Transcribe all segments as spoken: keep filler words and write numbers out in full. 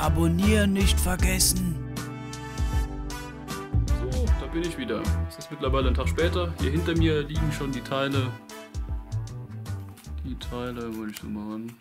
Abonnieren nicht vergessen. So, da bin ich wieder. Es ist mittlerweile ein Tag später. Hier hinter mir liegen schon die Teile. Die Teile, wollte ich so machen.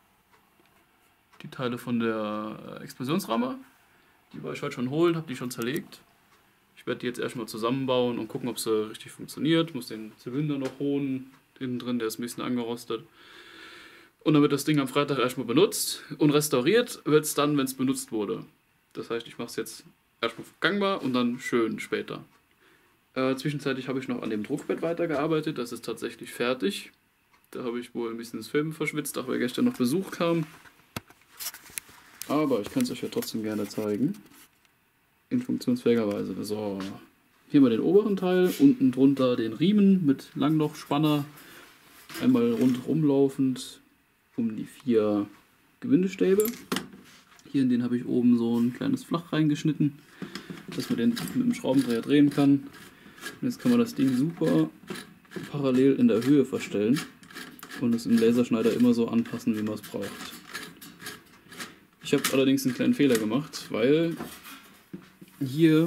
Die Teile von der Explosionsramme. Die war ich heute schon holen, habe die schon zerlegt. Ich werde die jetzt erstmal zusammenbauen und gucken, ob sie richtig funktioniert. Ich muss den Zylinder noch holen. Hinten drin, der ist ein bisschen angerostet. Und dann wird das Ding am Freitag erstmal benutzt und restauriert wird es dann, wenn es benutzt wurde. Das heißt, ich mache es jetzt erstmal gangbar und dann schön später. Äh, zwischenzeitlich habe ich noch an dem Druckbett weitergearbeitet. Das ist tatsächlich fertig. Da habe ich wohl ein bisschen das Film verschwitzt, auch weil gestern noch Besuch kam. Aber ich kann es euch ja trotzdem gerne zeigen. In funktionsfähiger Weise. So, hier mal den oberen Teil, unten drunter den Riemen mit Langlochspanner. Einmal rundherum laufend um die vier Gewindestäbe. Hier in den habe ich oben so ein kleines Flach reingeschnitten, dass man den mit dem Schraubendreher drehen kann. Und jetzt kann man das Ding super parallel in der Höhe verstellen und es im Laserschneider immer so anpassen, wie man es braucht. Ich habe allerdings einen kleinen Fehler gemacht, weil hier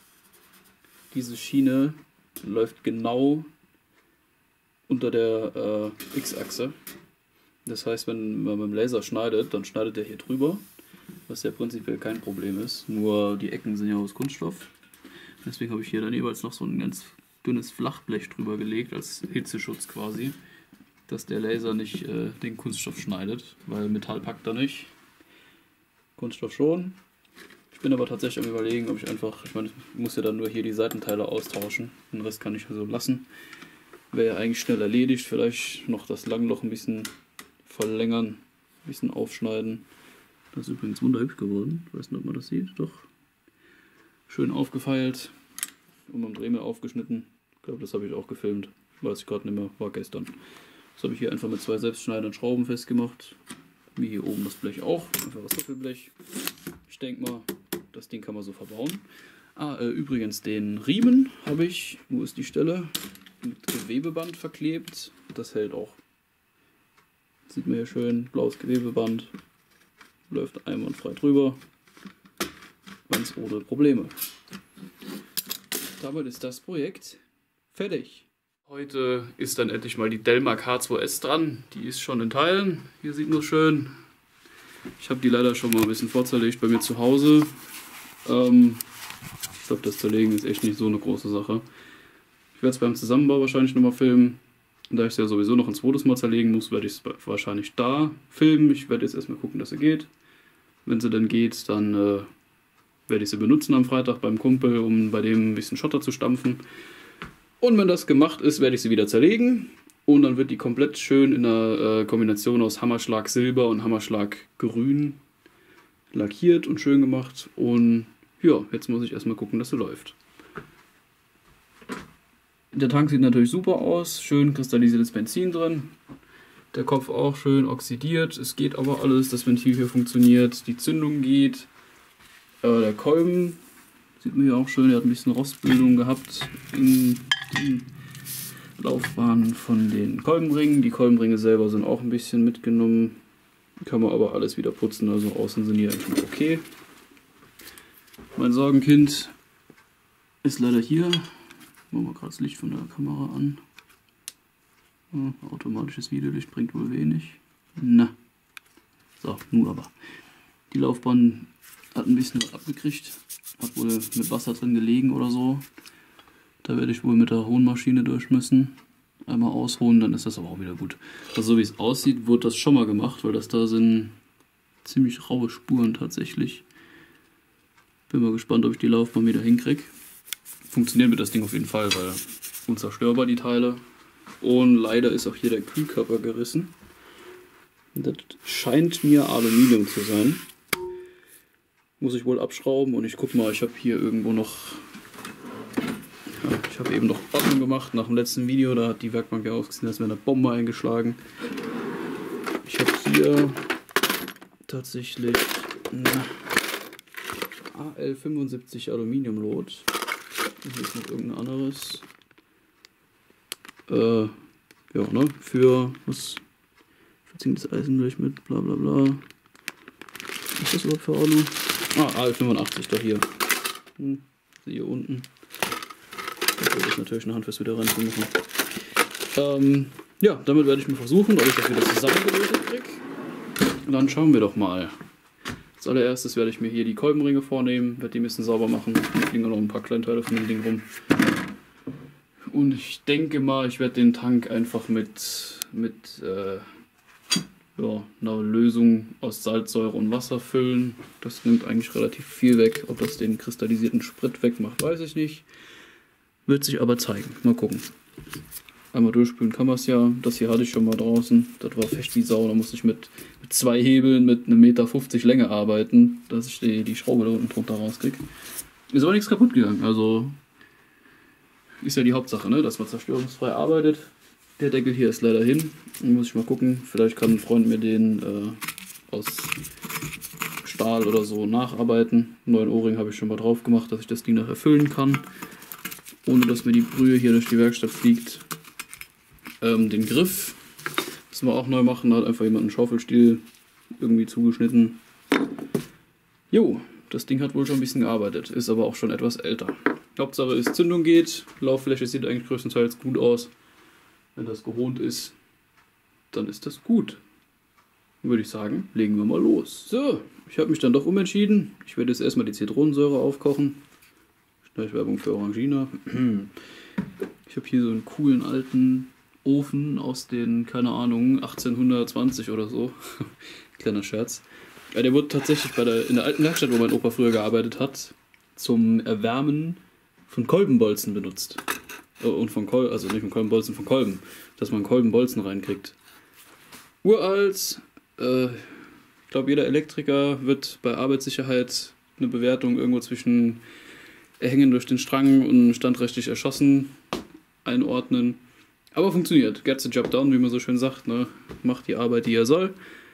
diese Schiene läuft genau unter der äh, X-Achse. Das heißt, wenn man mit dem Laser schneidet, dann schneidet er hier drüber, was ja prinzipiell kein Problem ist. Nur die Ecken sind ja aus Kunststoff. Deswegen habe ich hier dann jeweils noch so ein ganz dünnes Flachblech drüber gelegt, als Hitzeschutz quasi, dass der Laser nicht äh, den Kunststoff schneidet, weil Metall packt er nicht. Kunststoff schon. Ich bin aber tatsächlich am Überlegen, ob ich einfach, ich meine, ich muss ja dann nur hier die Seitenteile austauschen. Den Rest kann ich so lassen. Wäre ja eigentlich schnell erledigt. Vielleicht noch das Langloch ein bisschen verlängern, ein bisschen aufschneiden. Das ist übrigens wunderhübsch geworden. Ich weiß nicht, ob man das sieht. Doch. Schön aufgefeilt. Und am Dremel aufgeschnitten. Ich glaube, das habe ich auch gefilmt. Weiß ich gerade nicht mehr. War gestern. Das habe ich hier einfach mit zwei selbstschneidenden Schrauben festgemacht. Wie hier oben das Blech auch. Einfach das Doppelblech. Ich denke mal, das Ding kann man so verbauen. Ah, äh, übrigens, den Riemen habe ich, wo ist die Stelle? Mit Gewebeband verklebt. Das hält auch. Sieht man hier schön, blaues Gewebeband. Läuft einwandfrei drüber. Ganz ohne Probleme. Damit ist das Projekt fertig. Heute ist dann endlich mal die Delmark H zwei S dran. Die ist schon in Teilen. Hier sieht man es schön. Ich habe die leider schon mal ein bisschen vorzerlegt bei mir zu Hause. Ähm, ich glaube, das Zerlegen ist echt nicht so eine große Sache. Ich werde es beim Zusammenbau wahrscheinlich nochmal filmen. Und da ich es ja sowieso noch ein zweites Mal zerlegen muss, werde ich es wahrscheinlich da filmen. Ich werde jetzt erstmal gucken, dass sie geht. Wenn sie dann geht, dann äh, werde ich sie benutzen am Freitag beim Kumpel, um bei dem ein bisschen Schotter zu stampfen. Und wenn das gemacht ist, werde ich sie wieder zerlegen. Und dann wird die komplett schön in einer äh, Kombination aus Hammerschlag Silber und Hammerschlag Grün lackiert und schön gemacht. Und ja, jetzt muss ich erstmal gucken, dass sie läuft. Der Tank sieht natürlich super aus, schön kristallisiertes Benzin drin. Der Kopf auch schön oxidiert, es geht aber alles, das Ventil hier funktioniert, die Zündung geht. Äh, der Kolben sieht man hier auch schön, der hat ein bisschen Rostbildung gehabt in den Laufbahnen von den Kolbenringen. Die Kolbenringe selber sind auch ein bisschen mitgenommen, kann man aber alles wieder putzen, also außen sind die eigentlich okay. Mein Sorgenkind ist leider hier. Machen wir gerade das Licht von der Kamera an. Ja, automatisches Videolicht bringt wohl wenig. Na. So, nun aber. Die Laufbahn hat ein bisschen was abgekriegt. Hat wohl mit Wasser drin gelegen oder so. Da werde ich wohl mit der Hohnmaschine durch müssen. Einmal ausholen, dann ist das aber auch wieder gut. Also so wie es aussieht, wurde das schon mal gemacht, weil das da sind ziemlich raue Spuren tatsächlich. Bin mal gespannt, ob ich die Laufbahn wieder hinkriege. Funktioniert mit das Ding auf jeden Fall, weil unzerstörbar die Teile. Und leider ist auch hier der Kühlkörper gerissen. Das scheint mir Aluminium zu sein. Muss ich wohl abschrauben und ich guck mal, ich habe hier irgendwo noch... Ja, ich habe eben noch Ordnung gemacht nach dem letzten Video, da hat die Werkbank ja ausgesehen, als wäre eine Bombe eingeschlagen. Ich habe hier tatsächlich eine A L fünfundsiebzig Aluminiumlot. Hier ist noch irgendein anderes. Äh, ja, ne? Für was verzinktes Eisen gleich mit, bla bla bla. Was ist das überhaupt für Alu? Ah, A L fünfundachtzig, doch hier. Hm, hier unten. Das ist natürlich eine Handfest wieder rein zu machen. Ähm, ja, damit werde ich mal versuchen, ob ich das wieder zusammengelötet kriege. Und dann schauen wir doch mal. Als allererstes werde ich mir hier die Kolbenringe vornehmen, werde die ein bisschen sauber machen. Hier fliegen noch ein paar Kleinteile von dem Ding rum. Und ich denke mal, ich werde den Tank einfach mit, mit äh, ja, einer Lösung aus Salzsäure und Wasser füllen. Das nimmt eigentlich relativ viel weg. Ob das den kristallisierten Sprit wegmacht, weiß ich nicht. Wird sich aber zeigen. Mal gucken. Einmal durchspülen kann man es ja. Das hier hatte ich schon mal draußen. Das war fest wie Sau. Da musste ich mit, mit zwei Hebeln mit einem Meter fünfzig Länge arbeiten, dass ich die, die Schraube da unten drunter rauskriege. Ist aber nichts kaputt gegangen. Also ist ja die Hauptsache, ne? Dass man zerstörungsfrei arbeitet. Der Deckel hier ist leider hin. Da muss ich mal gucken. Vielleicht kann ein Freund mir den äh, aus Stahl oder so nacharbeiten. Einen neuen O-Ring habe ich schon mal drauf gemacht, dass ich das Ding noch erfüllen kann. Ohne dass mir die Brühe hier durch die Werkstatt fliegt. Ähm, den Griff müssen wir auch neu machen. Da hat einfach jemand einen Schaufelstiel irgendwie zugeschnitten. Jo, das Ding hat wohl schon ein bisschen gearbeitet. Ist aber auch schon etwas älter. Hauptsache ist, Zündung geht. Lauffläche sieht eigentlich größtenteils gut aus. Wenn das gehohnt ist, dann ist das gut. Würde ich sagen, legen wir mal los. So, ich habe mich dann doch umentschieden. Ich werde jetzt erstmal die Zitronensäure aufkochen. Werbung für Orangina. Ich habe hier so einen coolen alten Ofen aus den, keine Ahnung, achtzehnhundertzwanzig oder so. Kleiner Scherz. Ja, der wurde tatsächlich bei der, in der alten Werkstatt, wo mein Opa früher gearbeitet hat, zum Erwärmen von Kolbenbolzen benutzt. Und von Kolben, also nicht von Kolbenbolzen, von Kolben. Dass man Kolbenbolzen reinkriegt. Uralt. Äh, ich glaube, jeder Elektriker wird bei Arbeitssicherheit eine Bewertung irgendwo zwischen Hängen durch den Strang und standrechtlich erschossen einordnen. Aber funktioniert. Gets the job done, wie man so schön sagt. Ne? Macht die Arbeit, die er soll.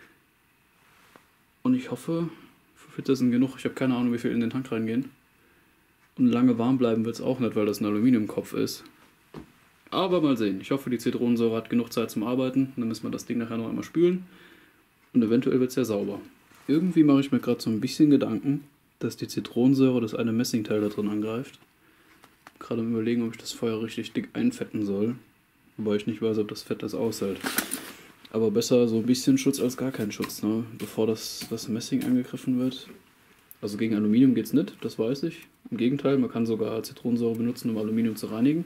Und ich hoffe, das sind genug. Ich habe keine Ahnung, wie viel in den Tank reingehen. Und lange warm bleiben wird es auch nicht, weil das ein Aluminiumkopf ist. Aber mal sehen. Ich hoffe, die Zitronensäure hat genug Zeit zum Arbeiten. Dann müssen wir das Ding nachher noch einmal spülen. Und eventuell wird es ja sauber. Irgendwie mache ich mir gerade so ein bisschen Gedanken, dass die Zitronensäure das eine Messingteil da drin angreift. Gerade am Überlegen, ob ich das Feuer richtig dick einfetten soll. Wobei ich nicht weiß, ob das Fett das aushält. Aber besser so ein bisschen Schutz als gar kein Schutz, ne? Bevor das, das Messing angegriffen wird. Also gegen Aluminium geht es nicht, das weiß ich. Im Gegenteil, man kann sogar Zitronensäure benutzen, um Aluminium zu reinigen.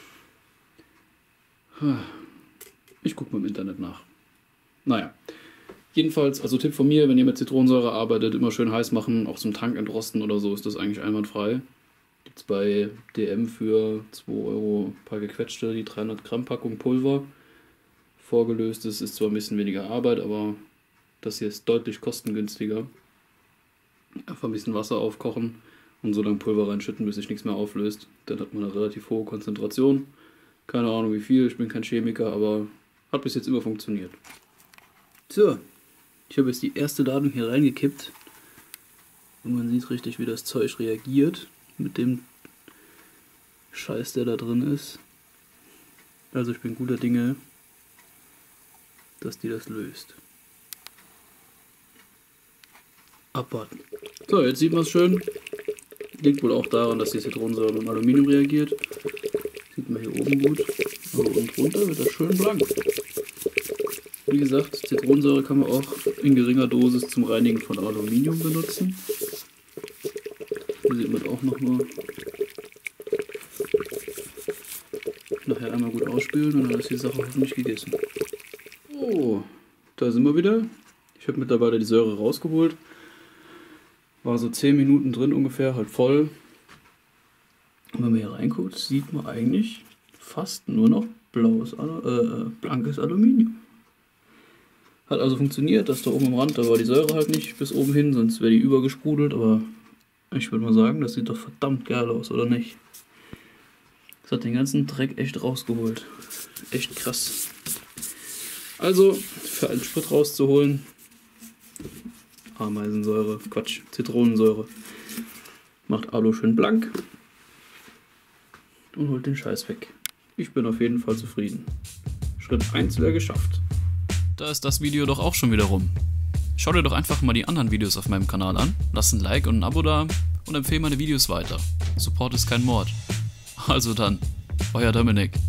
Ich gucke mal im Internet nach. Naja. Jedenfalls, also Tipp von mir, wenn ihr mit Zitronensäure arbeitet, immer schön heiß machen, auch zum Tank entrosten oder so, ist das eigentlich einwandfrei. Gibt es bei D M für zwei Euro ein paar gequetschte, die dreihundert Gramm Packung Pulver. Vorgelöst ist, ist zwar ein bisschen weniger Arbeit, aber das hier ist deutlich kostengünstiger. Einfach ein bisschen Wasser aufkochen und so lange Pulver reinschütten, bis sich nichts mehr auflöst. Dann hat man eine relativ hohe Konzentration. Keine Ahnung wie viel, ich bin kein Chemiker, aber hat bis jetzt immer funktioniert. So. Ich habe jetzt die erste Ladung hier reingekippt und man sieht richtig, wie das Zeug reagiert mit dem Scheiß, der da drin ist. Also ich bin guter Dinge, dass die das löst. Abwarten. So, jetzt sieht man es schön. Liegt wohl auch daran, dass die Zitronensäure mit dem Aluminium reagiert. Sieht man hier oben gut. Aber unten drunter wird das schön blank. Wie gesagt, Zitronensäure kann man auch in geringer Dosis zum Reinigen von Aluminium benutzen. Hier sieht man auch noch mal. Nachher einmal gut ausspülen und dann ist die Sache hoffentlich gegessen. Oh, da sind wir wieder. Ich habe mittlerweile die Säure rausgeholt. War so zehn Minuten drin ungefähr, halt voll. Und wenn man hier reinguckt, sieht man eigentlich fast nur noch blaues, äh, blankes Aluminium. Hat also funktioniert, dass da oben am Rand, da war die Säure halt nicht bis oben hin, sonst wäre die übergesprudelt, aber ich würde mal sagen, das sieht doch verdammt geil aus, oder nicht? Das hat den ganzen Dreck echt rausgeholt. Echt krass. Also, für einen Sprit rauszuholen, Ameisensäure, Quatsch, Zitronensäure, macht Alu schön blank und holt den Scheiß weg. Ich bin auf jeden Fall zufrieden. Schritt eins wäre geschafft. Da ist das Video doch auch schon wieder rum. Schau dir doch einfach mal die anderen Videos auf meinem Kanal an, lass ein Like und ein Abo da und empfehle meine Videos weiter. Support ist kein Mord. Also dann, euer Dominik.